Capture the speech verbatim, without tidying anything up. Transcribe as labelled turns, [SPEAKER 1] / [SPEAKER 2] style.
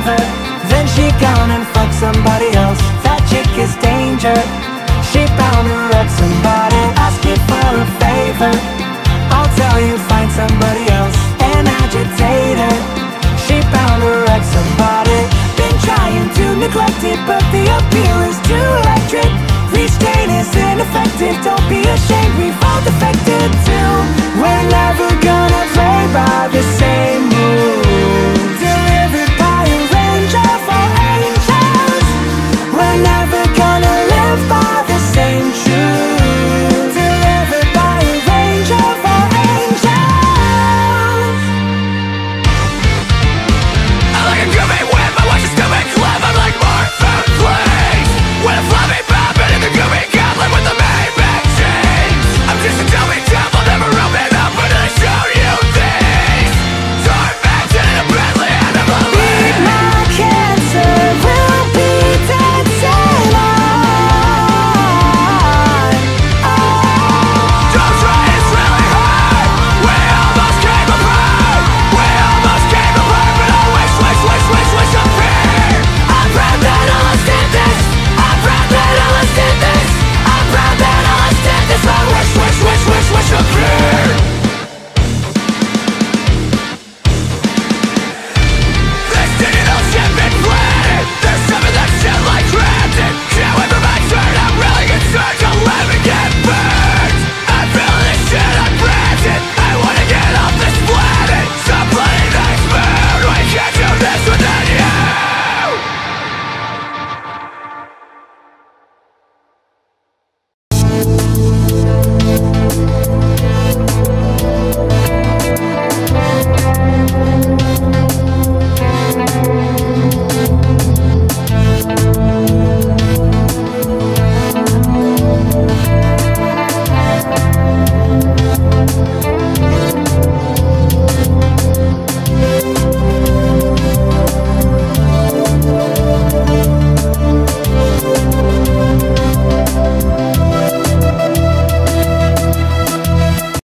[SPEAKER 1] favor, then she gone and fucked somebody else. That chick is danger, she bound to wreck somebody. Ask you for a favor, I'll tell you find somebody else. An agitator, she bound to wreck somebody. Been trying to neglect it, but the appeal is too electric. Restraint is ineffective, don't be ashamed.